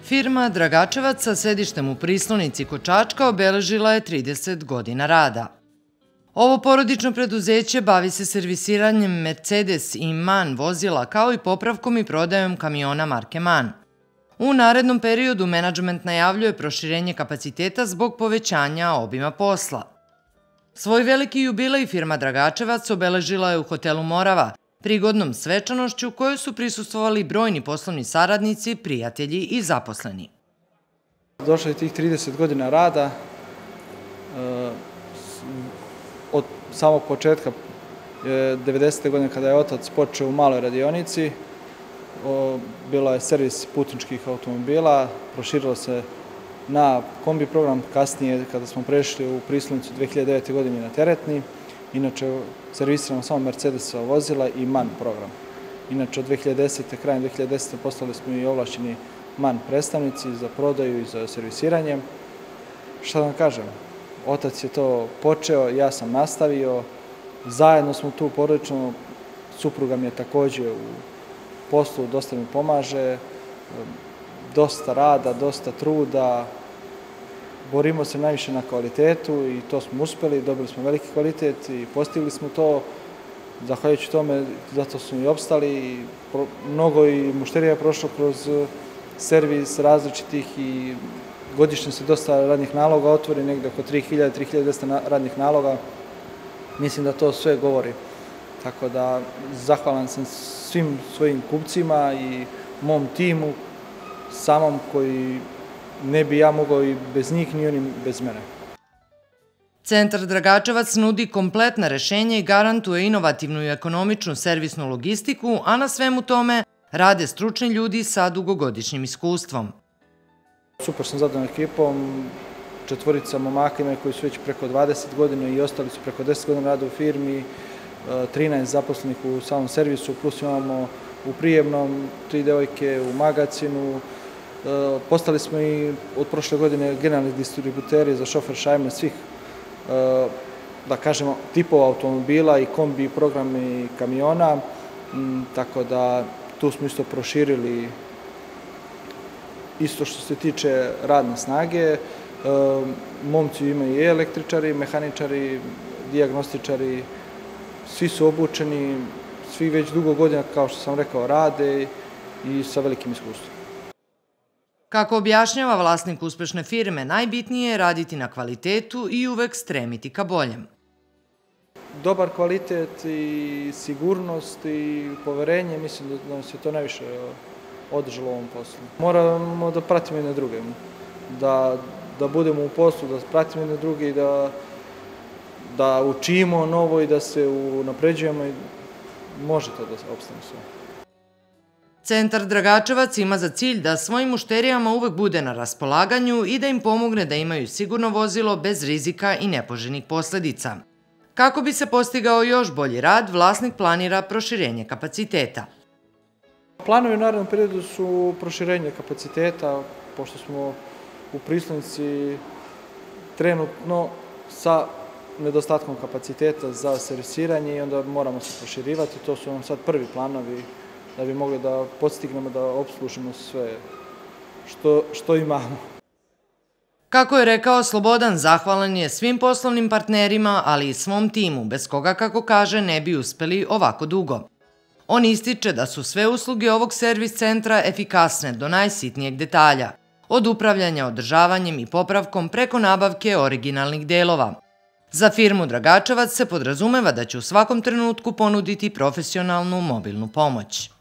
Firma Dragačevac sa sedištem u Prislonici kod Čačka obeležila je 30 godina rada. Ovo porodično preduzeće bavi se servisiranjem Mercedes i MAN vozila kao i popravkom i prodajom kamiona marke MAN. U narednom periodu menadžment najavljuje proširenje kapaciteta zbog povećanja obima posla. Svoj veliki jubilej firma Dragačevac obeležila je u hotelu Morava, prigodnom svečanošću kojoj su prisustvovali brojni poslovni saradnici, prijatelji i zaposleni. Došlo je tih 30 godina rada. Od samog početka 90. godine kada je otac počeo u maloj radionici, bilo je servis putničkih automobila, proširilo se na kombi program, kasnije kada smo prešli u Prislonicu 2009. godine na teretni. Inače, servisiramo samo Mercedesova vozila i MAN program. Inače, od 2010. krajem 2010. postali smo i ovlašćeni MAN predstavnici za prodaju i za servisiranje. Šta da vam kažem? Otac je to počeo, ja sam nastavio. Zajedno smo tu porodično. Supruga mi je takođe u poslu, dosta mi pomaže. Dosta rada, dosta truda. Borimo se najviše na kvalitetu i to smo uspeli, dobili smo veliki kvalitet i postigli smo to. Zahvaljujući tome, zato smo i opstali. Mnogo i mušterija je prošlo kroz servis različitih i godišnje se dosta radnih naloga otvori, negde oko 3000-3200 radnih naloga. Mislim da to sve govori. Tako da zahvalan sam svim svojim kupcima i mom timu, samom koji ne bi ja mogao i bez njih, ni oni bez mene. Centar Dragačevac nudi kompletna rešenja i garantuje inovativnu i ekonomičnu servisnu logistiku, a na svemu tome rade stručni ljudi sa dugogodišnjim iskustvom. Super sam zadovoljan ekipom, 4 momaka imaju koji su već preko 20 godina i ostali su preko 10 godina rada u firmi, 13 zaposlenih u samom servisu, plus imamo u prijemnom 3 devojke u magacinu. Postali smo i od prošle godine generalni distributeri za šofer šajbe svih, da kažemo, tipova automobila i kombi programa i kamiona, tako da tu smo isto proširili isto što se tiče radne snage. Momci imaju i električari, mehaničari, dijagnostičari, svi su obučeni, svi već dugo godina, kao što sam rekao, rade i sa velikim iskustvom. Kako objašnjava vlasnik uspešne firme, najbitnije je raditi na kvalitetu i uvek stremiti ka boljem. Dobar kvalitet i sigurnost i poverenje, mislim da nas je to najviše održalo u ovom poslu. Moramo da pratimo jedne druge, da budemo u poslu, da pratimo jedne druge i da učimo novo i da se unapređujemo i može to da se opstane sve. Centar Dragačevac ima za cilj da svojim mušterijama uvek bude na raspolaganju i da im pomogne da imaju sigurno vozilo bez rizika i nepoželjnih posledica. Kako bi se postigao još bolji rad, vlasnik planira proširenje kapaciteta. Planovi u narednom periodu su proširenje kapaciteta, pošto smo u Prislonici trenutno sa nedostatkom kapaciteta za servisiranje i onda moramo se proširivati. To su nam sad prvi planovi da bi mogli da podstignemo da opslužimo sve što imamo. Kako je rekao Slobodan, zahvalan je svim poslovnim partnerima, ali i svom timu, bez koga, kako kaže, ne bi uspeli ovako dugo. On ističe da su sve usluge ovog servis centra efikasne do najsitnijeg detalja, od upravljanja održavanjem i popravkom preko nabavke originalnih delova. Za firmu Dragačevac se podrazumeva da će u svakom trenutku ponuditi profesionalnu mobilnu pomoć.